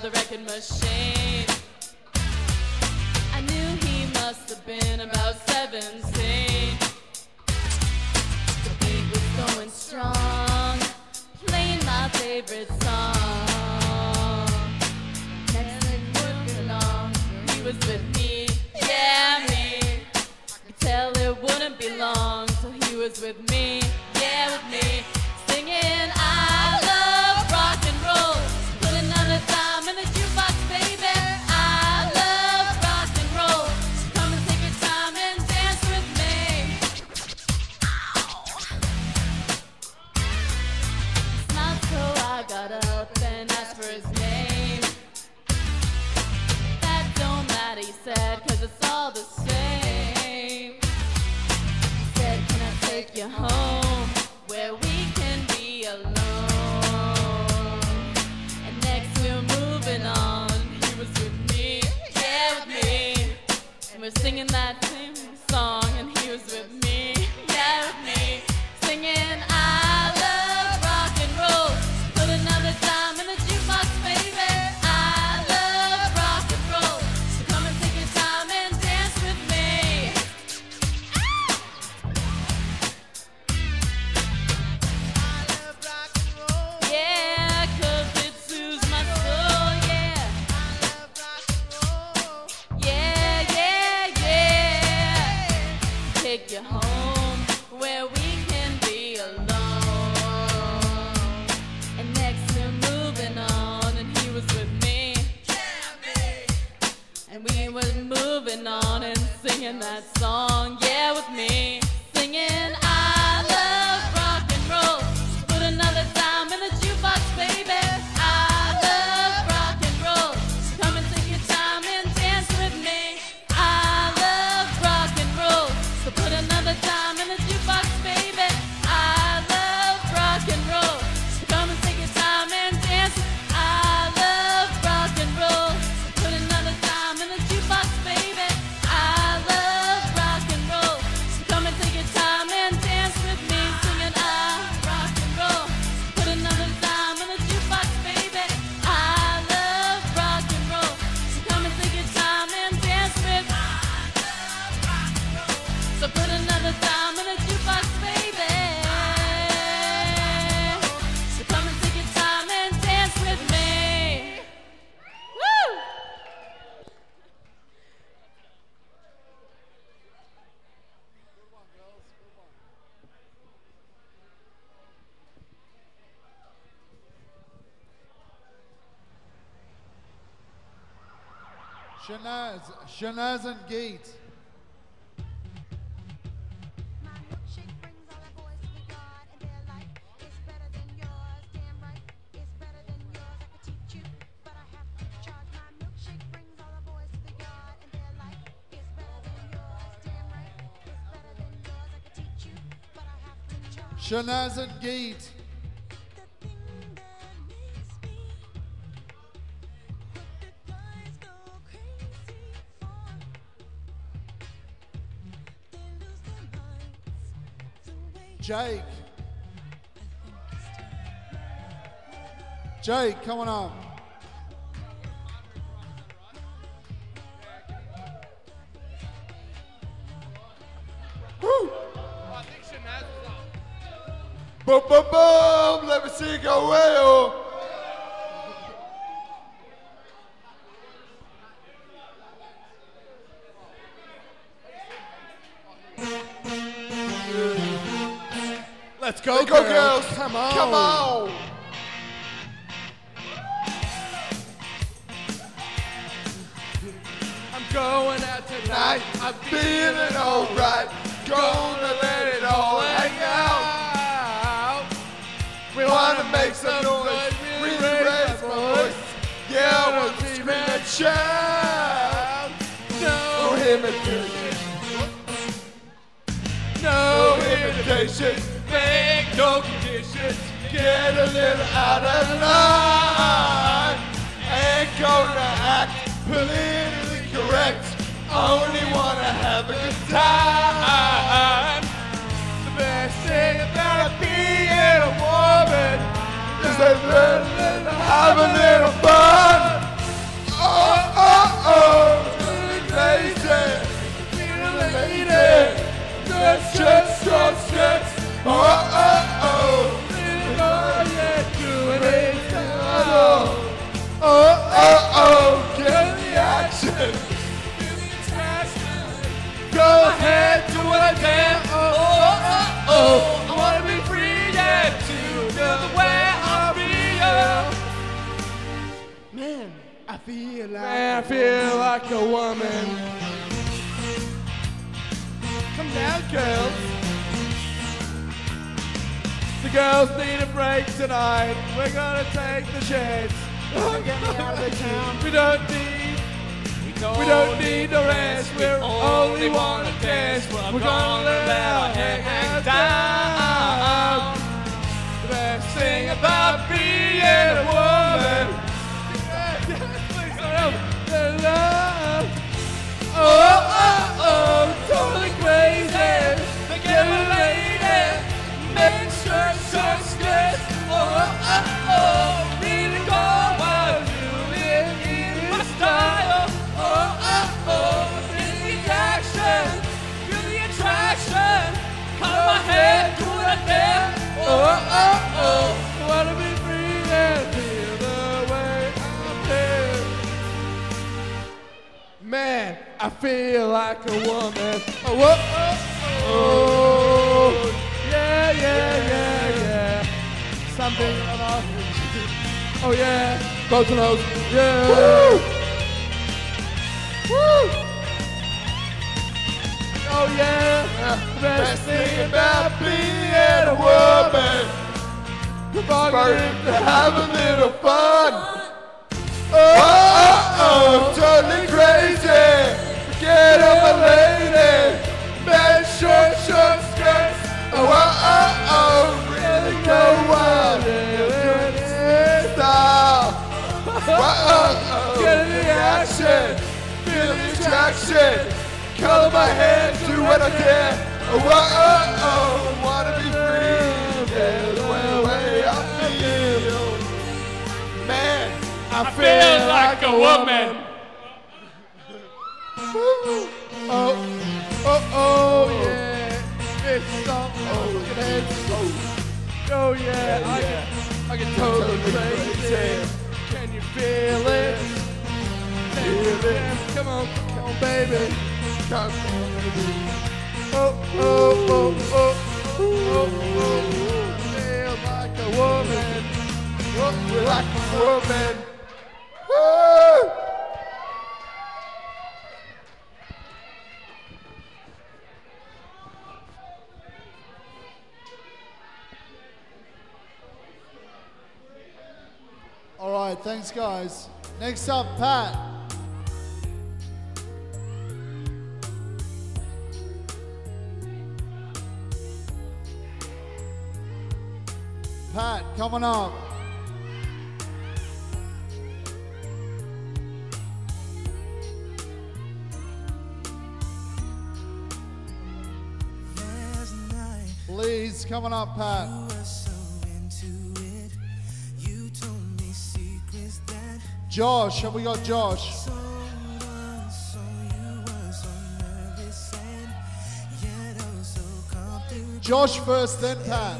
the record machine. I knew he must have been about 17. The beat was going strong, playing my favorite song. Next thing moving on, he was with me, yeah, me. I could tell it wouldn't be long till he was with me, yeah, with me. Singing, I love rock and roll. Put another dime in the jukebox, baby. I love rock and roll. Come and take your time and dance with me. He smiled, so I got up and asked for his name. That don't matter, he said, 'cause it's all the same. He said, can I take you home where we can be alone? And next we're moving on. He was with me, yeah, with me. And we're singing that same song, and he was with me, yeah, with me. Singing, I love rock and roll. Put another dime in the jukebox, baby. I love rock and roll. So come and take your time and dance with me. Yeah, 'cause it soothes my soul, yeah. Yeah, yeah, yeah. Take you home where we can be alone. And next we're moving on, and he was with me. And we were moving on and singing that song, yeah, with me. Singing, I love rock and roll. Put another dime in the jukebox, baby. I love rock and roll. Come and take your time and dance with me. I love rock and roll. So put another dime in the jukebox, baby. I love rock and roll. So come and take your time and dance. I love rock and roll. So put another dime in the jukebox, baby. I love rock and roll. So come and take your time and dance with me. Singing, I rock and roll. Put another dime in the jukebox, baby. I love rock and roll. So come and take your time and dance with me. So put another dime in the jukebox, baby. So come and take your time and dance with me. Woo! Shanaz and Gate. My milkshake brings all the boys to the yard, and they're like, it's better than yours, damn right, it's better than yours. I could teach you, but I have to charge. My milkshake brings all the boys to the yard, and they're like, it's better than yours, damn right, it's better than yours. I could teach you, but I have to charge. Shanaz and Gate. The thing that makes me what the guys go crazy for, they lose their minds the way Jake. I think it's time. Jake, come on up. Woo! I think Shanaz was up. Boom, boom, boom. Let me see you go well. Let's go, Let's go, girls. Come on. Come on. I'm going out tonight. I'm feeling alright. Gonna let it all hang out. We wanna make some noise. We raise my voice. Yeah, I want to scream and shout. No imitation. No imitation. Make no conditions. Get a little out of line. Ain't gonna act politically correct. Only wanna have a good time. The best thing about being a woman is they learn to have a little fun. I feel like Man, I feel like a woman. Come down, girls. The girls need a break tonight. We're gonna take the chance. get me out of the town. We don't need the rest. We only wanna dance. We're gonna let our hair down. The best thing about being a woman. Oh, totally crazy. Forget a lady. Men shirt, skirts. Really go while you live in my style. Feel the attraction. Cut my head, do what I dare. Wanna be free and feel the way I feel. Man, I feel like a woman. Yeah. Something about oh yeah, close the nose. Yeah. Woo! Oh yeah, the best thing about being a woman. to have a little fun. Totally crazy. Forget I'm a lady. Men short skirts. Really go wild. Style. Get in the action. Feel the attraction. Color my hair, do what I can. Wanna be free. Yeah, the way I feel. Man, I feel like a woman. Yeah. It's something. Look at heads. Oh yeah. I get totally crazy. Can you feel it? Come on, baby. Come on, baby. Feel like a woman. Feel like a woman. Woo! All right, thanks, guys. Next up, Pat. Pat, coming up. Please, coming up, Pat. Josh, have we got Josh? Josh first, then Pat.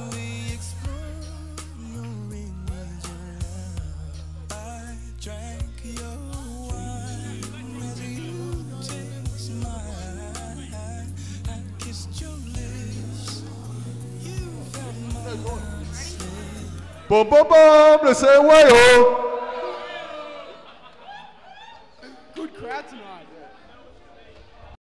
Boom, boom, boom, they say way oh.